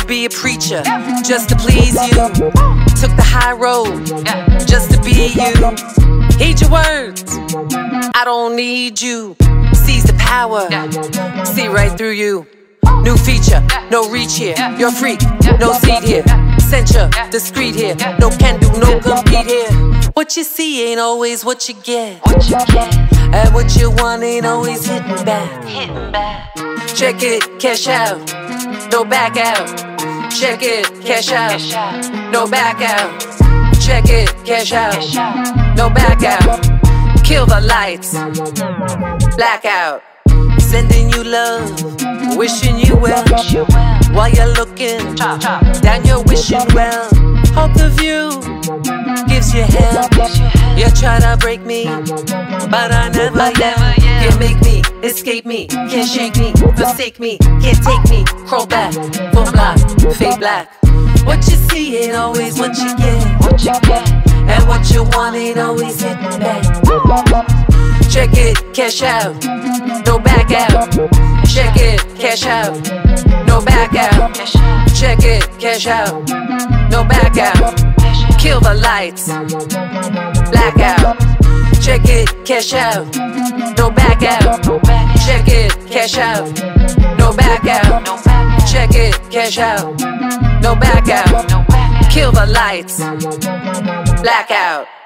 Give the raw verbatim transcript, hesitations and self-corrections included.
be a preacher just to please you. Took the high road just to be you. Heed your words, I don't need you. Seize the power, see right through you. New feature, no reach here. You're a freak, no seed here. Censure, discreet here. No can do, no compete here. What you see ain't always what you get. And what you want ain't always hitting back. Check it, cash out, no back out. Check it, cash out, no back out. Check it, cash out, no back out. Kill the lights, blackout. Sending you love, wishing you well. While you're looking down, you're wishing well. Hope the view gives you hell. You try to break me, but I never yell. Can't make me, escape me, can't shake me, forsake me, can't take me. Crawl back, full block, fade black. What you see ain't always what you get, and what you want ain't always hitting back. Check it, cash out, no back out. Check it, cash out, no back out. Check it, cash out, no back out. Kill the lights, blackout. Check it, cash out, no back out. Check it, cash out, no back out. Check it, cash out, no back out. Kill the lights, blackout.